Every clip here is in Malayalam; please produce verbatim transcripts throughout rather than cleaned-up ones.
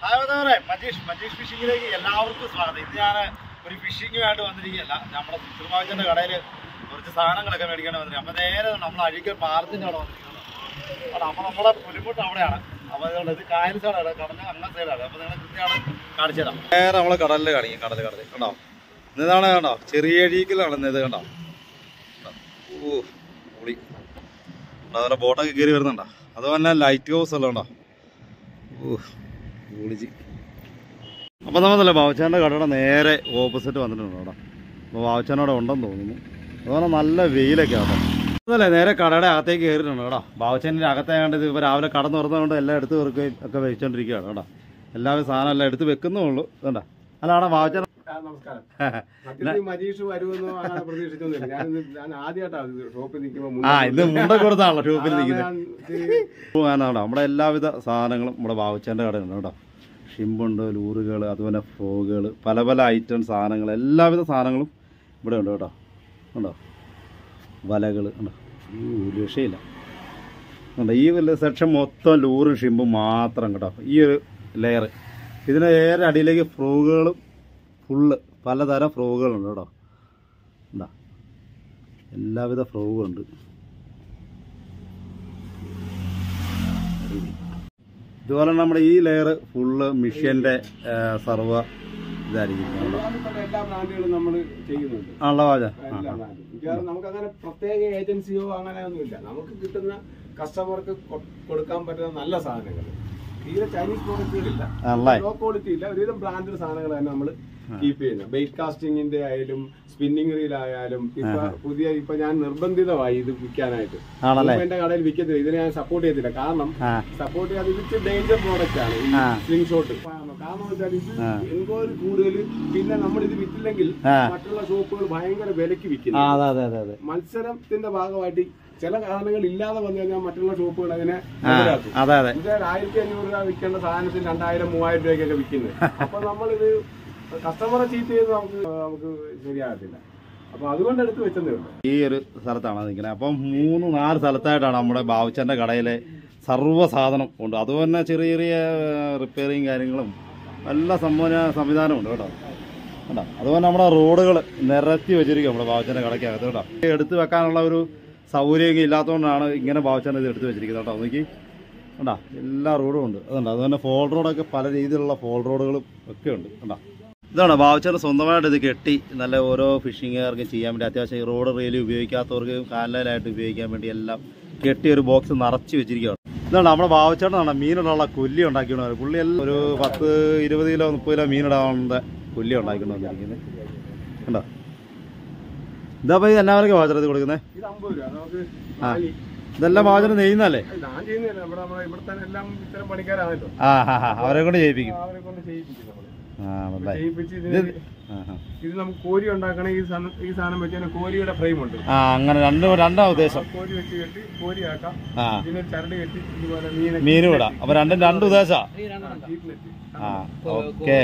അതേപോലെ മജീഷ് മജീഷ് ഫിഷിങ്ങിലേക്ക് എല്ലാവർക്കും സ്വാഗതം. ഇത് ഞാൻ ഒരു ഫിഷിങ്ങുമായിട്ട് വന്നിരിക്കുകയല്ല, നമ്മുടെ സിനിമാച്ചൻ്റെ കടയിൽ കുറച്ച് സാധനങ്ങളൊക്കെ മേടിക്കാൻ വന്നിരിക്കുക. അപ്പോൾ നേരെ നമ്മൾ അഴീക്കൽ പാലത്തിൻ്റെ അവിടെ വന്നിരിക്കുന്നത്. അപ്പോൾ നമ്മുടെ പുലിമുട്ട് അവിടെയാണ്. അപ്പോൾ അതുകൊണ്ട് ഇത് കായൽ സൈഡാണ്, കടല് അങ്ങനെ സൈഡാണ്. അപ്പോൾ നിങ്ങൾ കൃത്യമാണ് കാണിച്ചു തരാം. നേരെ നമ്മൾ കടലിൽ കാണിക്കും. കടൽ കടൽ കണ്ടോ, ഇതാണ് കണ്ടോ, ചെറിയ അഴീക്കലാണ് ഇത് കണ്ടോ. ഓ പൊളി, അതുപോലെ ബോട്ടൊക്കെ കയറി വരുന്നുണ്ടോ. അതുപോലെ ലൈറ്റ് ഹൗസ് എല്ലാം ഉണ്ടോ. ഓ പൊളിച്ച്. അപ്പോൾ നമ്മളല്ലേ ബാബുച്ചാൻ്റെ കടയുടെ നേരെ ഓപ്പോസിറ്റ് വന്നിട്ടുണ്ട് കേട്ടോ. അപ്പോൾ ബാബുച്ചാനോടെ ഉണ്ടെന്ന് തോന്നുന്നു. അതുപോലെ നല്ല വെയിലൊക്കെ ആട്ടോ. അതല്ലേ നേരെ കടയുടെ അകത്തേക്ക് കയറിയിട്ടുണ്ട് കേട്ടോ. ബാബുച്ചാൻ്റെ അകത്തായതുകൊണ്ട് ഇത് ഇപ്പോൾ രാവിലെ കട തുറന്നതുകൊണ്ട് എല്ലാം എടുത്ത് വെറുക്കുകയും ഒക്കെ വെച്ചുകൊണ്ടിരിക്കുകയാണ് കേട്ടോ. എല്ലാവരും സാധനം എല്ലാം എടുത്ത് വെക്കുന്നുള്ളൂ. ഇതുണ്ടോ അല്ല അവിടെ ബാബുച്ചാൻ നമസ്കാരം. മജീഷ് വരുമെന്നോ അങ്ങനെ പ്രതീക്ഷിച്ചൊന്നുമില്ല. ഞാൻ ഞാൻ ആദ്യമായിട്ടാണ് ഷോപ്പിൽ നിൽക്കുമ്പോൾ ആ ഇത് മുണ്ട കൊടുത്താണല്ലോ ഷോപ്പിൽ നിൽക്കുന്നത്. നമ്മുടെ എല്ലാവിധ സാധനങ്ങളും നമ്മുടെ ബാബുച്ചാൻ്റെ കടയുണ്ട് കേട്ടോ. ഷിമ്പുണ്ട്, ലൂറുകൾ, അതുപോലെ ഫ്രോഗുകൾ, പല പല ഐറ്റം സാധനങ്ങൾ, എല്ലാവിധ സാധനങ്ങളും ഇവിടെ ഉണ്ട് കേട്ടോ. ഉണ്ടോ വലകൾ ഉണ്ടോ, ഈ രക്ഷയില്ല ഉണ്ടോ. ഈ സെക്ഷൻ മൊത്തം ലൂറും ഷിമ്പും മാത്രം കേട്ടോ. ഈ ഒരു ലെയർ ഇതിന് നേരെ അടിയിലേക്ക് ഫ്രോഗുകളും ഫുള്ള് പലതരം ഫ്രോഗുകളുണ്ട് കേട്ടോ. എന്താ എല്ലാവിധ ഫ്രോഗുണ്ട്. ഇതുപോലെ നമ്മുടെ ഈ ലെയർ ഫുള്ള് മിഷ്യൻ്റെ സർവ ഇതായിരിക്കും. എല്ലാ ബ്രാൻഡുകളും നമ്മൾ ചെയ്യുന്നുണ്ട്. ആണല്ലോ വാജ. നമുക്ക് അങ്ങനെ പ്രത്യേക ഏജൻസിയോ അങ്ങനെ ഒന്നുമില്ല. നമുക്ക് കിട്ടുന്ന കസ്റ്റമർക്ക് കൊടുക്കാൻ പറ്റുന്ന നല്ല സാധനങ്ങൾ, തീരെ ചൈനീസ് പ്രോഡക്റ്റുകളില്ല, ലോ ക്വാളിറ്റി ഇല്ല, ഒരുവിധം ബ്രാൻഡഡ് സാധനങ്ങൾ തന്നെ നമ്മൾ കീപ്പ് ചെയ്യുന്നത്. ബെയ്റ്റ് കാസ്റ്റിംഗിന്റെ ആയാലും സ്പിന്നിങ് റീലായാലും ഇപ്പൊ പുതിയ ഇപ്പൊ ഞാൻ നിർബന്ധിതമായി ഇത് വിൽക്കാനായിട്ട്. എന്റെ കടയിൽ വിൽക്കത്തില്ല, ഇതിനെ ഞാൻ സപ്പോർട്ട് ചെയ്തില്ല. കാരണം സപ്പോർട്ട് ചെയ്യാതെ ഇത് ഡേഞ്ചർ പ്രോഡക്റ്റ് ആണ് ഈ സ്ലിംഗ് ഷോട്ട്. കാരണം വെച്ചാൽ ഇത് എൻക്വയറി കൂടുതൽ, പിന്നെ നമ്മൾ ഇത് വിറ്റില്ലെങ്കിൽ മറ്റുള്ള ഷോപ്പുകൾ ഭയങ്കര വിലക്ക് വിൽക്കുന്നു. മത്സരത്തിന്റെ ഭാഗമായിട്ട് ചില കാരണങ്ങൾ ഇല്ലാതെ വന്നു കഴിഞ്ഞാൽ മറ്റുള്ള ഷോപ്പുകൾ അതിനെ ആയിരത്തി അഞ്ഞൂറ് രൂപ വിൽക്കേണ്ട സാധനത്തിന് രണ്ടായിരം മൂവായിരം രൂപയ്ക്കൊക്കെ വിൽക്കുന്നത്. അപ്പൊ നമ്മളിത് കസ്റ്റമറെ ചീറ്റ് ചെയ്ത് നമുക്ക് നമുക്ക് ശരിയാകത്തില്ല. അപ്പൊ അതുകൊണ്ട് എടുത്ത് വെച്ചതേ ഉള്ളൂ. ഈ ഒരു സ്ഥലത്താണ് നിൽക്കുന്നത്. അപ്പം മൂന്ന് നാല് സ്ഥലത്തായിട്ടാണ് നമ്മുടെ ബാബുച്ചാൻ്റെ കടയിലെ സർവ്വ സാധനം ഉണ്ട്. അതുപോലെ ചെറിയ ചെറിയ റിപ്പയറിങ് കാര്യങ്ങളും എല്ലാ സംഭവന സംവിധാനമുണ്ട് കേട്ടോ. കേട്ടോ അതുപോലെ നമ്മുടെ റോഡുകൾ നിരത്തി വെച്ചിരിക്കും നമ്മുടെ ബാബുച്ചാൻ്റെ കടയ്ക്കകത്ത് കേട്ടോ. എടുത്ത് വെക്കാനുള്ള ഒരു സൗകര്യമൊക്കെ ഇല്ലാത്തതുകൊണ്ടാണ് ഇങ്ങനെ ബാബുച്ചാൻ ഇത് എടുത്ത് വെച്ചിരിക്കുന്നത് കേട്ടോ. നോക്കി കണ്ടാ എല്ലാ റോഡും ഉണ്ട്. അതുണ്ട് അതുപോലെ ഫോൾ റോഡൊക്കെ പല രീതിയിലുള്ള ഫോൾ റോഡുകളും ഒക്കെ ഉണ്ട് കണ്ടാ. ഇതാണ് ബാബുച്ചാൻ സ്വന്തമായിട്ട് ഇത് കെട്ടി നല്ല ഓരോ ഫിഷിങ്ങുകാർക്കും ചെയ്യാൻ വേണ്ടി അത്യാവശ്യം ഈ റോഡ് റെയിൽ ഉപയോഗിക്കാത്തവർക്ക് കാനലായിട്ട് ഉപയോഗിക്കാൻ വേണ്ടി എല്ലാം കെട്ടി ഒരു ബോക്സ് നിറച്ച് വെച്ചിരിക്കുകയാണ്. ഇതാണ് നമ്മുടെ ബാബുച്ചാനാണ് മീനിടാനുള്ള കൊല്ലി ഉണ്ടാക്കിക്കൊണ്ട് പുള്ളി എല്ലാം ഒരു പത്ത് ഇരുപത് കിലോ മുപ്പത് കിലോ മീനിടാനുള്ള കൊല്ലി ഉണ്ടാക്കിക്കൊണ്ട് വന്നിരിക്കുന്നത് കണ്ടോ. ഇതാ പോയി എല്ലാവർക്കും ബാബുച്ചാൻ കൊടുക്കുന്നത്. ആ ഇതെല്ലാം ബാബുച്ചാൻ നെയ്യുന്നല്ലേ? ആ ഹാ ഹാ അവരെ കൊണ്ട് ചെയ്യിപ്പിക്കും. ഇത് നമുക്ക് കോരി ഉണ്ടാക്കണ ഈ ഈ സാധനം വെച്ച് കോരിയുടെ ഫ്രെയിം ഉണ്ട്. ആ അങ്ങനെ രണ്ട് രണ്ടാം ഉദ്ദേശം. കോരി വെച്ച് കെട്ടി കോരിയാക്കാം. ഇതിനെ ചരട് കെട്ടി ഇതുപോലെ മീൻ മീനും ഇടാം. അപ്പൊ രണ്ടും രണ്ട് ഉദ്ദേശ. ആ ഓക്കെ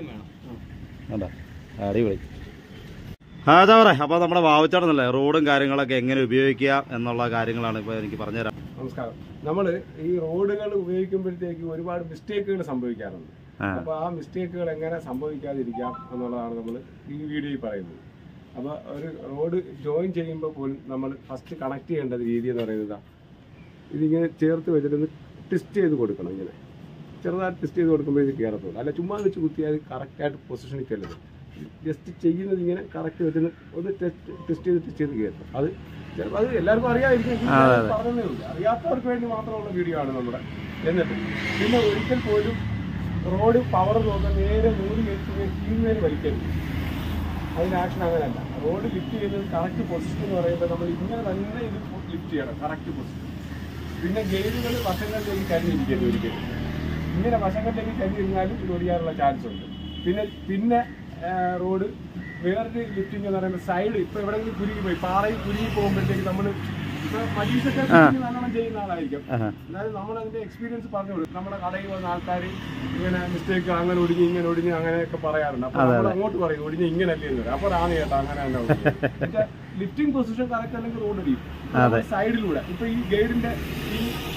അടിപൊളി. അതാ പറയാ. അപ്പൊ നമ്മുടെ ബാബുച്ചാനല്ലേ റോഡും കാര്യങ്ങളൊക്കെ എങ്ങനെ ഉപയോഗിക്കുക എന്നുള്ള കാര്യങ്ങളാണ് ഇപ്പൊ എനിക്ക് പറഞ്ഞുതരാം. നമസ്കാരം. നമ്മള് ഈ റോഡുകൾ ഉപയോഗിക്കുമ്പോഴത്തേക്ക് ഒരുപാട് മിസ്റ്റേക്കുകൾ സംഭവിക്കാറുണ്ട്. അപ്പൊ ആ മിസ്റ്റേക്കുകൾ എങ്ങനെ സംഭവിക്കാതിരിക്കാം എന്നുള്ളതാണ് നമ്മൾ ഈ വീഡിയോയിൽ പറയുന്നത്. അപ്പൊ ഒരു റോഡ് ജോയിൻ ചെയ്യുമ്പോൾ പോലും നമ്മൾ ഫസ്റ്റ് കണക്ട് ചെയ്യേണ്ട രീതി എന്ന് പറയുന്നത് ഇതിങ്ങനെ ചേർത്ത് വെച്ചിട്ട് ടെസ്റ്റ് ചെയ്ത് കൊടുക്കണം. ഇങ്ങനെ ചെറുതായിട്ട് ടെസ്റ്റ് ചെയ്ത് കൊടുക്കുമ്പോൾ ഇത് കയറത്തുള്ളൂ. അല്ല ചുമ്മാ വെച്ച് കുത്തിയാൽ കറക്റ്റായിട്ട് പൊസിഷനിൽ ചെല്ലുന്നത്. ജസ്റ്റ് ചെയ്യുന്നത് ഇങ്ങനെ കറക്റ്റ് വെച്ചിട്ട് ഒന്ന് ടെസ്റ്റ് ടെസ്റ്റ് ചെയ്ത് ടെസ്റ്റ് ചെയ്ത് കയറും. അത് അത് എല്ലാവർക്കും അറിയാതിരിക്കും, പറഞ്ഞതേ ഉള്ളൂ. അറിയാത്തവർക്ക് വേണ്ടി മാത്രമുള്ള വീഡിയോ ആണ് നമ്മുടെ. എന്നിട്ട് പിന്നെ ഒരിക്കൽ പോലും റോഡ് പവർ നോക്കാൻ നേരെ നൂറ് കയറ്റി കീഴ്മേല് വലിക്കരുത്. അതിന് ആക്ഷൻ അങ്ങനെയല്ല. റോഡ് ലിഫ്റ്റ് ചെയ്യുന്നത് കറക്റ്റ് പൊസിഷൻ എന്ന് പറയുമ്പോൾ നമ്മൾ ഇങ്ങനെ തന്നെ ഇത് ലിഫ്റ്റ് ചെയ്യണം, കറക്റ്റ് പൊസിഷൻ. പിന്നെ ഗെയിലുകൾ വശങ്ങളിലേക്ക് ചരിഞ്ഞിരിക്കരുത് ഒരിക്കലും. ഇങ്ങനെ വശങ്ങളിലേക്ക് ചരിഞ്ഞിരുന്നാലും ഇത് ഒടിയാനുള്ള ചാൻസ് ഉണ്ട്. പിന്നെ പിന്നെ റോഡ് വേറൊരു ലിഫ്റ്റിംഗ് എന്ന് പറയുമ്പോൾ സൈഡ് ഇപ്പോൾ എവിടെയെങ്കിലും കുരുങ്ങി പോയി പാറയിൽ കുരുങ്ങി പോകുമ്പോഴത്തേക്ക് നമ്മൾ ഇപ്പോൾ മജീഷൊക്കെ നല്ലോണം ചെയ്യുന്ന ആളായിരിക്കും. അതായത് നമ്മളതിൻ്റെ എക്സ്പീരിയൻസ് പറഞ്ഞു കൊടുക്കും. നമ്മുടെ കടയിൽ വന്ന ആൾക്കാർ ഇങ്ങനെ മിസ്റ്റേക്ക് അങ്ങനെ ഒടിഞ്ഞ് ഇങ്ങനെ ഒടിഞ്ഞ് അങ്ങനെയൊക്കെ പറയാറുണ്ട്. അപ്പോൾ നമ്മൾ അങ്ങോട്ട് പറയും ഒടിഞ്ഞ് ഇങ്ങനല്ലേ എന്ന് പറയും. അപ്പോൾ ആണ് കേട്ടോ അങ്ങനെ തന്നെ. പക്ഷേ ലിഫ്റ്റിംഗ് പൊസിഷൻ കറക്റ്റ് അല്ലെങ്കിൽ റോഡ് അടിയും സൈഡിലൂടെ. ഇപ്പോൾ ഈ ഗൈഡിൻ്റെ ഈ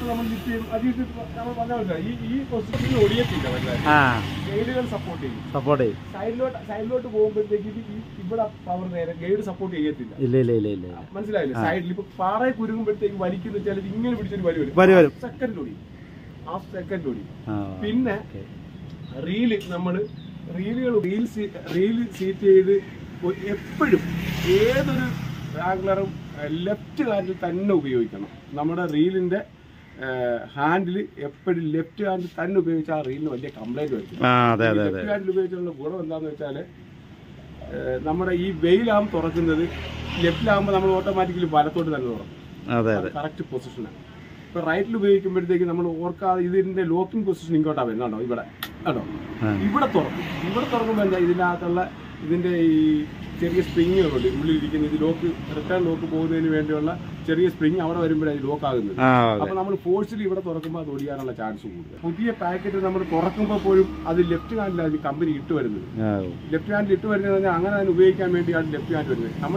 ഇപ്പൊ നമ്മൾ ലിഫ്റ്റ് ചെയ്യും അത് ഇത് നമ്മൾ പറഞ്ഞാൽ മനസ്സിലായി ഈ ഈ പൊസിഷനിൽ ഒടിയത്തില്ല മനസ്സിലായി ഗൈഡുകൾ സപ്പോർട്ട് ചെയ്യും സപ്പോർട്ട് ചെയ്യും സൈഡിലോട്ട് സൈഡിലോട്ട് പോകുമ്പോഴത്തേക്ക് ഇത് ഇവിടെ പവർ നേരെ ഗൈഡ് സപ്പോർട്ട് ചെയ്യത്തില്ല ഇല്ല ഇല്ല ഇല്ല ഇല്ല മനസ്സിലായില്ലേ സൈഡിൽ ഇപ്പൊ പാറയെ കുരുങ്ങുമ്പോഴത്തേക്ക് വലിക്കുന്ന വെച്ചാൽ ഇങ്ങനെ പിടിച്ചൊരു വലി വരും വരും വരും സെക്കൻഡ് ഓടി ഹാഫ് സെക്കൻഡ് ഓടി പിന്നെ റീല് നമ്മള് റീലുകൾ റീൽ റീല് സീറ്റ് ചെയ്ത് എപ്പോഴും ഏതൊരു ആംഗ്ലറും ലെഫ്റ്റ് ഹാൻഡിൽ തന്നെ ഉപയോഗിക്കണം. നമ്മുടെ റീലിന്റെ ഹാൻഡിൽ എപ്പോഴും ലെഫ്റ്റ് ഹാൻഡിൽ തന്നെ ഉപയോഗിച്ചാൽ ആ റീലിന് വലിയ കംപ്ലൈന്റ് വരും. ലെഫ്റ്റ് ഹാൻഡിൽ ഉപയോഗിച്ചുള്ള ഗുണം എന്താന്ന് വെച്ചാല് നമ്മുടെ ഈ വെയിലാകും തുറക്കുന്നത് ലെഫ്റ്റിലാകുമ്പോൾ നമ്മൾ ഓട്ടോമാറ്റിക്കലി വലത്തോട്ട് തന്നെ തുറക്കും. കറക്റ്റ് പൊസിഷനാണ്. ഇപ്പൊ റൈറ്റിൽ ഉപയോഗിക്കുമ്പോഴത്തേക്ക് നമ്മൾ ഓർക്കാതെ ഇതിന്റെ ലോക്കിംഗ് പൊസിഷൻ ഇങ്ങോട്ടാ വരുന്നുണ്ടോ ഇവിടെ കേട്ടോ ഇവിടെ തുറക്കും. ഇവിടെ തുറക്കുമ്പോൾ എന്താ ഇതിനകത്തുള്ള ഇതിന്റെ ഈ ചെറിയ സ്പ്രിങ്ങുകളുണ്ട് ഉള്ളിലിരിക്കുന്ന ഇത് ലോക്ക് റിട്ടേൺ ലോക്ക് പോകുന്നതിന് വേണ്ടിയുള്ള ചെറിയ സ്പ്രിങ് അവിടെ വരുമ്പോഴാണ് ഇത് ലോക്ക് ആകുന്നത്. അപ്പൊ നമ്മൾ ഫോഴ്സിൽ ഇവിടെ തുറക്കുമ്പോൾ അത് ഒടിയാനുള്ള ചാൻസ് കൂടുതൽ. പുതിയ പാക്കറ്റ് നമ്മൾ തുറക്കുമ്പോൾ പോലും അത് ലെഫ്റ്റ് ഹാൻഡിലാണ് കമ്പനി ഇട്ട് വരുന്നത്. ലെഫ്റ്റ് ഹാൻഡിൽ ഇട്ട് വരുന്നത് പറഞ്ഞാൽ അങ്ങനെ അതിന് ഉപയോഗിക്കാൻ വേണ്ടിയാണ് ലെഫ്റ്റ് ഹാൻഡ് വരുന്നത്. നമ്മൾ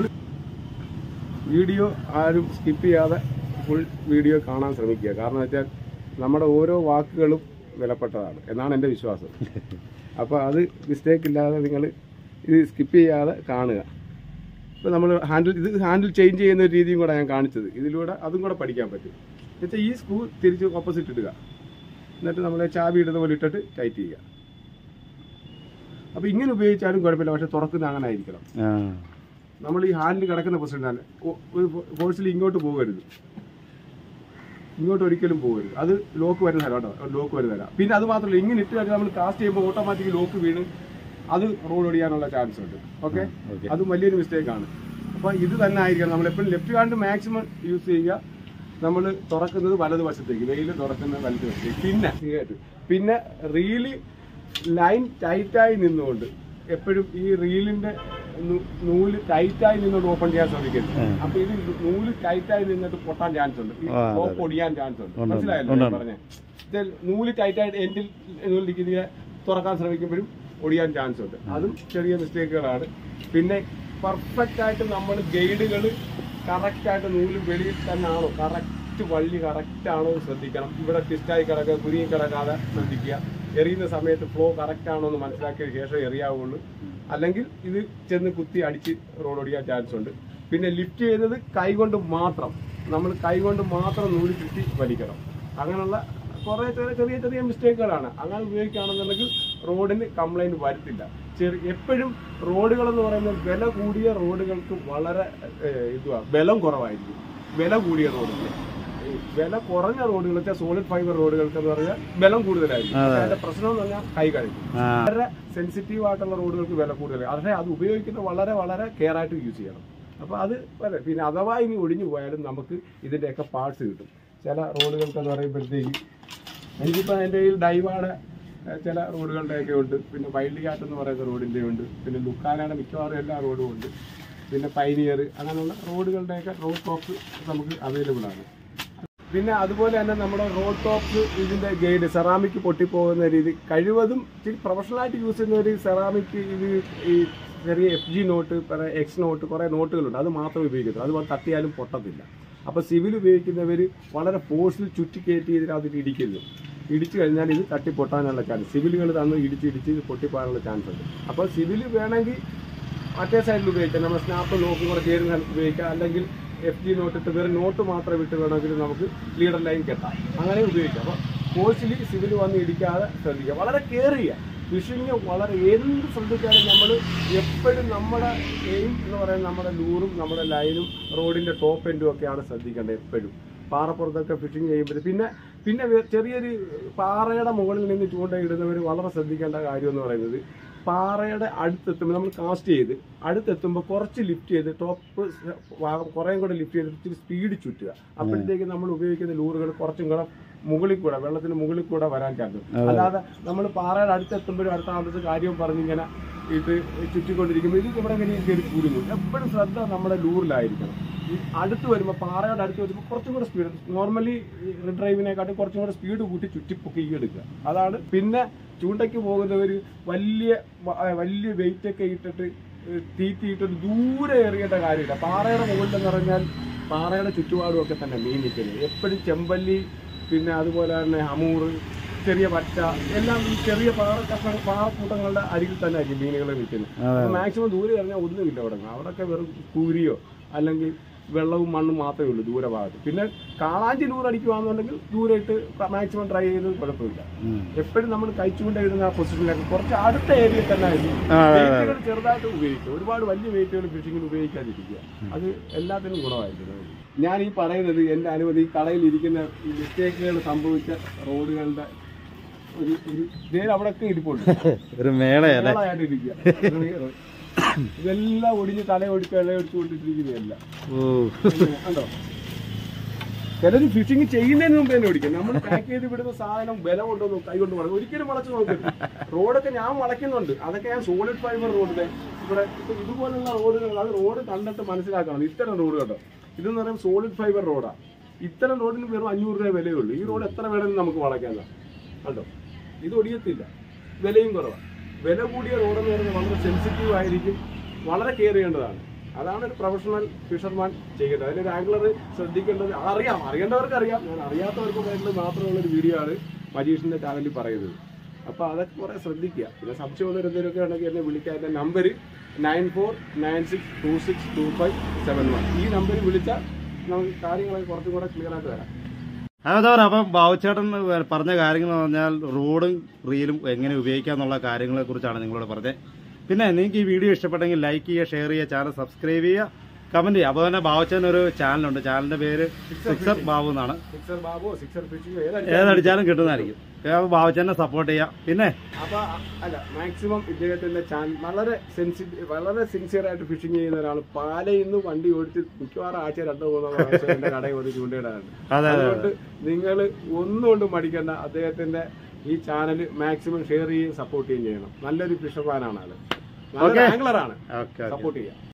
വീഡിയോ ആരും സ്കിപ്പ് ചെയ്യാതെ ഫുൾ വീഡിയോ കാണാൻ ശ്രമിക്കുക. കാരണം വെച്ചാൽ നമ്മുടെ ഓരോ വാക്കുകളും വിലപ്പെട്ടതാണ് എന്നാണ് എൻ്റെ വിശ്വാസം. അപ്പോൾ അത് മിസ്റ്റേക്ക് ഇല്ലാതെ നിങ്ങൾ ഇത് സ്കിപ്പ് ചെയ്യാതെ കാണുക. ഇപ്പോൾ നമ്മൾ ഹാൻഡിൽ ഇത് ഹാൻഡിൽ ചേഞ്ച് ചെയ്യുന്ന ഒരു രീതിയും കൂടെ ഞാൻ കാണിച്ചത്. ഇതിലൂടെ അതും കൂടെ പഠിക്കാൻ പറ്റും. എന്നുവെച്ചാൽ ഈ സ്ക്രൂ തിരിച്ച് ഓപ്പോസിറ്റ് ഇടുക, എന്നിട്ട് നമ്മൾ ചാവി ഇടുന്ന പോലെ ഇട്ടിട്ട് ടൈറ്റ് ചെയ്യുക. അപ്പോൾ ഇങ്ങനെ ഉപയോഗിച്ചാലും കുഴപ്പമില്ല, പക്ഷെ തുറക്കുന്ന അങ്ങനെ ആയിരിക്കണം. നമ്മൾ ഈ ഹാൻഡിൽ കിടക്കുന്ന പൊസിഷനാണ് ഒരു ഫോഴ്സിൽ ഇങ്ങോട്ട് പോകരുത്, ഇങ്ങോട്ട് ഒരിക്കലും പോകരുത്. അത് ലോക്ക് വരുന്ന തരാം കേട്ടോ, ലോക്ക് വരുന്ന തരാം. പിന്നെ അത് മാത്രമല്ല, ഇങ്ങനെ ഇട്ട് കഴിഞ്ഞാൽ നമ്മൾ കാസ്റ്റ് ചെയ്യുമ്പോൾ ഓട്ടോമാറ്റിക് ലോക്ക് വീണ് അത് റോഡ് ഒടിയാനുള്ള ചാൻസ് ഉണ്ട്. ഓക്കെ, അതും വലിയൊരു മിസ്റ്റേക്കാണ്. അപ്പോൾ ഇത് തന്നെ ആയിരിക്കണം നമ്മൾ എപ്പോഴും ലെഫ്റ്റ് ഹാൻഡ് മാക്സിമം യൂസ് ചെയ്യുക. നമ്മൾ തുറക്കുന്നത് വലതുവശത്തേക്ക്, വെയിൽ തുറക്കുന്നത് വലതുവശത്തേക്ക്. പിന്നെ പിന്നെ റീല് ലൈൻ ടൈറ്റായി നിന്നുകൊണ്ട് എപ്പോഴും ഈ റീലിന്റെ നൂല് ടൈറ്റായി നിന്നോണ്ട് ഓപ്പൺ ചെയ്യാൻ ശ്രമിക്കരുത്. അപ്പൊ ഇത് നൂല് ടൈറ്റായി നിന്നിട്ട് പൊട്ടാൻ ചാൻസ് ഉണ്ട്, ടോപ്പ് ഒടിയാൻ ചാൻസ് ഉണ്ട്. മനസ്സിലായല്ലോ പറഞ്ഞേ? നൂല് ടൈറ്റായിട്ട് എൻഡിൽ നൂലിരിക്കുന്ന തുറക്കാൻ ശ്രമിക്കുമ്പോഴും ഒടിയാൻ ചാൻസ് ഉണ്ട്. അതും ചെറിയ മിസ്റ്റേക്കുകളാണ്. പിന്നെ പെർഫെക്റ്റ് ആയിട്ട് നമ്മൾ ഗൈഡുകൾ കറക്റ്റ് ആയിട്ട് നൂല് വെളിയിൽ തന്നെ ആണോ, കറക്റ്റ് വള്ളി കറക്റ്റ് ആണോ ശ്രദ്ധിക്കണം. ഇവിടെ ട്വിസ്റ്റായി കിടക്കുക, കുരുങ്ങി കിടക്കാതെ ശ്രദ്ധിക്കുക. എറിയുന്ന സമയത്ത് ഫ്ലോ കറക്റ്റ് ആണോ എന്ന് മനസ്സിലാക്കിയ ശേഷം എറിയാവുള്ളൂ. അല്ലെങ്കിൽ ഇത് ചെന്ന് കുത്തി അടിച്ച് റോഡ് ഒടിയാൻ ചാൻസ് ഉണ്ട്. പിന്നെ ലിഫ്റ്റ് ചെയ്യുന്നത് കൈകൊണ്ട് മാത്രം, നമ്മൾ കൈകൊണ്ട് മാത്രം നൂല് ചുറ്റി വലിക്കണം. അങ്ങനെയുള്ള കുറേ ചെറിയ ചെറിയ ചെറിയ മിസ്റ്റേക്കുകളാണ്. അങ്ങനെ ഉപയോഗിക്കുകയാണെന്നുണ്ടെങ്കിൽ റോഡിന് കംപ്ലൈൻറ്റ് വരത്തില്ല. ചെറിയ എപ്പോഴും റോഡുകളെന്ന് പറയുന്നത് വില കൂടിയ റോഡുകൾക്ക് വളരെ ഇതുവാണ്, ബലം കുറവായിരിക്കും. വില കൂടിയ റോഡുകൾ, വില കുറഞ്ഞ റോഡുകൾ വെച്ചാൽ സോളിഡ് ഫൈബർ റോഡുകൾക്ക് എന്ന് പറഞ്ഞാൽ ബലം കൂടുതലായിരിക്കും. അതിന്റെ പ്രശ്നം എന്ന് പറഞ്ഞാൽ കൈ കഴിക്കും. വളരെ സെൻസിറ്റീവ് ആയിട്ടുള്ള റോഡുകൾക്ക് വില കൂടുതലായി. പക്ഷേ അത് ഉപയോഗിക്കുന്നത് വളരെ വളരെ കെയർ ആയിട്ട് യൂസ് ചെയ്യണം. അപ്പോൾ അത് വരെ പിന്നെ അഥവാ ഇനി ഒടിഞ്ഞു പോയാലും നമുക്ക് ഇതിൻ്റെയൊക്കെ പാർട്സ് കിട്ടും. ചില റോഡുകൾക്ക് എന്ന് പറയുമ്പോഴത്തേക്ക് എനിക്കിപ്പോൾ എൻ്റെ കയ്യിൽ ഡൈവാടെ ചില റോഡുകളുടെയൊക്കെ ഉണ്ട്. പിന്നെ വൈൽഡ് എന്ന് പറയുന്ന റോഡിൻ്റെ ഉണ്ട്. പിന്നെ ലുക്കാനയുടെ മിക്കവാറും എല്ലാ റോഡും ഉണ്ട്. പിന്നെ പൈനിയർ, അങ്ങനെയുള്ള റോഡുകളുടെയൊക്കെ റോഡ് ടോപ്സ് നമുക്ക് അവൈലബിൾ ആണ്. പിന്നെ അതുപോലെ തന്നെ നമ്മുടെ റോഡ് ടോപ്സ് ഇതിന്റെ ഗൈഡ് സെറാമിക് പൊട്ടിപ്പോകുന്ന രീതി കഴിവതും ഇച്ചിരി പ്രൊഫഷണലായിട്ട് യൂസ് ചെയ്യുന്ന ഒരു സെറാമിക് ഇത് ഈ ചെറിയ F G knot, X knot, കുറേ നോട്ടുകളുണ്ട്. അത് മാത്രം ഉപയോഗിക്കത്തുള്ളൂ. അതുപോലെ തട്ടിയാലും പൊട്ടത്തില്ല. അപ്പോൾ സിവിൽ ഉപയോഗിക്കുന്നവർ വളരെ ഫോഴ്സിൽ ചുറ്റി കയറ്റി ഇതിനകത്ത് ഇടിക്കരുത്. ഇടിച്ചു കഴിഞ്ഞാൽ ഇത് തട്ടി പൊട്ടാനുള്ള ചാൻസ്, സിവിലുകൾ തന്ന് ഇടിച്ച് ഇടിച്ച് ഇത് പൊട്ടിപ്പോകാനുള്ള ചാൻസ് ഉണ്ട്. അപ്പോൾ സിവിൽ വേണമെങ്കിൽ മറ്റേ സൈഡിൽ ഉപയോഗിക്കാം, നമ്മൾ സ്നാപ്പ് നോക്കും കൂടെ ചേരുന്ന ഉപയോഗിക്കാം. അല്ലെങ്കിൽ എഫ് ജി നോട്ടിട്ട് വേറെ നോട്ട് മാത്രം വിട്ട് വേണമെങ്കിൽ നമുക്ക് ലീഡർ ലൈൻ കെട്ടാം, അങ്ങനെ ഉപയോഗിക്കാം. അപ്പോൾ ഫോഴ്സിൽ സിവിൽ വന്ന് ഇടിക്കാതെ ശ്രദ്ധിക്കുക. വളരെ കെയർ ചെയ്യുക. ഫിഷിങ് വളരെ എന്ത് ശ്രദ്ധിച്ചാലും നമ്മൾ എപ്പോഴും നമ്മുടെ എയിം എന്ന് പറയുന്നത് നമ്മുടെ ലൂറും നമ്മുടെ ലൈനും റോഡിൻ്റെ ടോപ്പ് എൻഡും ഒക്കെയാണ് ശ്രദ്ധിക്കേണ്ടത് എപ്പോഴും. പാറപ്പുറത്തൊക്കെ ഫിഷിങ് ചെയ്യുമ്പോൾ പിന്നെ പിന്നെ ചെറിയൊരു പാറയുടെ മുകളിൽ നിന്ന് ചൂണ്ടയിടുന്നവർ വളരെ ശ്രദ്ധിക്കേണ്ട കാര്യം എന്ന് പറയുന്നത്, പാറയുടെ അടുത്തെത്തുമ്പോൾ നമ്മൾ കാസ്റ്റ് ചെയ്ത് അടുത്തെത്തുമ്പോൾ കുറച്ച് ലിഫ്റ്റ് ചെയ്ത് ടോപ്പ് കുറേയും കൂടെ ലിഫ്റ്റ് ചെയ്ത് ഇച്ചിരി സ്പീഡ് ചുറ്റുക. അപ്പോഴത്തേക്ക് നമ്മൾ ഉപയോഗിക്കുന്ന ലൂറുകൾ കുറച്ചും കൂടെ മുകളിൽ കൂടെ വെള്ളത്തിന് മുകളിൽ കൂടെ വരാൻ ചാൻസ്. അല്ലാതെ നമ്മൾ പാറയുടെ അടുത്തെത്തുമ്പോഴും അടുത്ത ആദ്യത്തെ കാര്യം പറഞ്ഞിങ്ങനെ ഇത് ചുറ്റിക്കൊണ്ടിരിക്കുമ്പോൾ ഇത് ഇവിടെ ഇങ്ങനെ കയറി കുരുങ്ങും. എപ്പോഴും ശ്രദ്ധ നമ്മുടെ ലൂറിലായിരിക്കണം. ഈ അടുത്ത് വരുമ്പോൾ പാറയുടെ അടുത്ത് വരുമ്പോൾ കുറച്ചും കൂടെ സ്പീഡ്, നോർമലി ഡ്രൈവിനെക്കാട്ടും കുറച്ചും കൂടെ സ്പീഡ് കൂട്ടി ചുറ്റിപ്പൊക്കി എടുക്കുക. അതാണ്. പിന്നെ ചൂണ്ടയ്ക്ക് പോകുന്നവർ വലിയ വലിയ വെയിറ്റ് ഒക്കെ ഇട്ടിട്ട് തീറ്റിയിട്ടൊരു ദൂരെ എറിയേണ്ട കാര്യമില്ല. പാറയുടെ മുകളിലെന്ന് പറഞ്ഞാൽ പാറയുടെ ചുറ്റുപാടും ഒക്കെ തന്നെ മീൻ നിൽക്കുന്നത്. എപ്പോഴും ചെമ്പല്ലി പിന്നെ അതുപോലെ തന്നെ അമൂറ്, ചെറിയ പച്ച, എല്ലാം ഈ ചെറിയ പാറ കഷ്ണ പാറക്കൂട്ടങ്ങളുടെ അരികിൽ തന്നെ ആയിരിക്കും മീനുകൾ നിൽക്കുന്നത്. മാക്സിമം ദൂരെ ഇറങ്ങിയാൽ ഒന്നുമില്ല അവിടെ. അവിടെയൊക്കെ വെറും കൂരിയോ അല്ലെങ്കിൽ വെള്ളവും മണ്ണും മാത്രമേ ഉള്ളൂ ദൂരെ ഭാഗത്ത്. പിന്നെ കാളാഞ്ചി ലൂർ അടിക്കുകയാണെന്നുണ്ടെങ്കിൽ ദൂരെ ഇട്ട് മാക്സിമം ട്രൈ ചെയ്ത് കുഴപ്പമില്ല. എപ്പോഴും നമ്മൾ കഴിച്ചുകൊണ്ട് എഴുതുന്ന ആ പൊസിഷനിലൊക്കെ കുറച്ച് അടുത്ത ഏരിയയിൽ തന്നെ ആയിരിക്കും വെയിറ്റുകൾ ചെറുതായിട്ട് ഉപയോഗിക്കുക. ഒരുപാട് വലിയ വെയിറ്റുകൾ ഫിഷിങ്ങിന് ഉപയോഗിക്കാതിരിക്കുക. അത് എല്ലാത്തിനും ഗുണമായിരിക്കും. ഞാൻ ഈ പറയുന്നത് എൻ്റെ അനുമതി ഈ കടയിൽ ഇരിക്കുന്ന ഈ മിസ്റ്റേക്കുകൾ സംഭവിച്ച റോഡുകളുടെ ഒരു ഒരു നേരെ അവിടെയൊക്കെ ഇരിപ്പുണ്ട്. ഒരു മേളയല്ലേ മേളയായിട്ടിരിക്കുക. ഇതെല്ലാം ഒടിഞ്ഞ് തല ഒടിച്ച് ഇല ഒടിച്ചുകൊണ്ടിട്ടിരിക്കുന്നതല്ല. കണ്ടോ, ചിലര് ഫിഷിങ് ചെയ്യുന്നതിന് മുമ്പ് തന്നെ ഓടിക്കും. നമ്മൾ പാക്ക് ചെയ്ത് വിടുന്ന സാധനം ബലം കൊണ്ടൊന്നും കൈ കൊണ്ട് വളക്കും. ഒരിക്കലും വളച്ച് നോക്കരുത്. റോഡൊക്കെ ഞാൻ വളയ്ക്കുന്നുണ്ട്. അതൊക്കെ ഞാൻ സോളിഡ് ഫൈബർ റോഡിലെ ഇവിടെ ഇപ്പൊ ഇതുപോലുള്ള റോഡുകൾ, അത് റോഡ് കണ്ടിട്ട് മനസ്സിലാക്കണം. ഇത്തരം റോഡ് കേട്ടോ, ഇതെന്ന് പറയുമ്പോൾ സോളിഡ് ഫൈബർ റോഡാണ്. ഇത്തരം റോഡിന് വെറും അഞ്ഞൂറ് രൂപ വിലയേ ഉള്ളൂ. ഈ റോഡ് എത്ര വേണമെങ്കിലും നമുക്ക് വളയ്ക്കാം കണ്ടോ. ഇത് ഒടിയത്തില്ല, വിലയും കുറവാണ്. വില കൂടിയ റോഡെന്ന് പറയുന്നത് വളരെ സെൻസിറ്റീവ് ആയിരിക്കും, വളരെ കെയർ ചെയ്യേണ്ടതാണ്. അതാണ് ഒരു പ്രൊഫഷണൽ ഫിഷർമാൻ ചെയ്യേണ്ടത്. അതിലൊരു ആംഗ്ലർ ശ്രദ്ധിക്കേണ്ടത് അറിയാം, അറിയേണ്ടവർക്ക് അറിയാം. ഞാൻ അറിയാത്തവർക്ക് വേണ്ടത് മാത്രമുള്ളൊരു വീഡിയോ ആണ് മജീഷിൻ്റെ ചാനലിൽ പറയുന്നത്. അപ്പോൾ അതൊക്കെ കുറേ ശ്രദ്ധിക്കുക. പിന്നെ സംശയമുള്ള എന്തെങ്കിലുമൊക്കെ ഉണ്ടെങ്കിൽ എന്നെ വിളിക്കാൻ. എൻ്റെ number nine four nine six two six two five seven one. ഈ നമ്പറിൽ വിളിച്ചാൽ നമുക്ക് കാര്യങ്ങളൊക്കെ കുറച്ചും കൂടെ ക്ലിയർ ആയിട്ട് വരാം. അതെന്താ പറയുക, അപ്പം ബാബുച്ചേട്ടൻ പറഞ്ഞ കാര്യങ്ങൾ എന്ന് പറഞ്ഞാൽ റോഡും റീലും എങ്ങനെ ഉപയോഗിക്കുക എന്നുള്ള കാര്യങ്ങളെ കുറിച്ചാണ് നിങ്ങളോട് പറഞ്ഞത്. പിന്നെ നിങ്ങൾക്ക് ഈ വീഡിയോ ഇഷ്ടപ്പെട്ടെങ്കിൽ ലൈക്ക് ചെയ്യുക, ഷെയർ ചെയ്യുക, ചാനൽ സബ്സ്ക്രൈബ് ചെയ്യുക, കമന്റ് ചെയ്യുക. അപ്പോൾ തന്നെ ബാബുച്ചേട്ടൻ ഒരു ചാനലുണ്ട്. ചാനലിന്റെ പേര് സിക്സർ ബാബു എന്നാണ്. ഏതടിച്ചാലും കിട്ടുന്നതായിരിക്കും. ബാബുച്ചേട്ടനെ സപ്പോർട്ട് ചെയ്യാം. പിന്നെ അപ്പൊ അല്ല, മാക്സിമം ഇദ്ദേഹത്തിന്റെ ചാനൽ വളരെ സെൻസിറ്റീവ്, വളരെ സിൻസിയർ ആയിട്ട് ഫിഷിംഗ് ചെയ്യുന്ന ഒരാൾ. പാലയിൽ നിന്ന് വണ്ടി ഓടിച്ച് മിക്കവാറും ആഴ്ച രണ്ടോ മൂന്നോ പ്രാവശ്യം എന്റെ കടയിൽ ഒരു ചൂണ്ടയിടാറുണ്ട്. അതുകൊണ്ട് നിങ്ങൾ ഒന്നുകൊണ്ടും മടിക്കേണ്ട. അദ്ദേഹത്തിന്റെ ഈ ചാനൽ മാക്സിമം ഷെയർ ചെയ്യുകയും സപ്പോർട്ട് ചെയ്യുകയും ചെയ്യണം. നല്ലൊരു ഫിഷർമാനാണ് ആള്, നല്ലൊരു ആംഗ്ലറാണ്. സപ്പോർട്ട് ചെയ്യാം.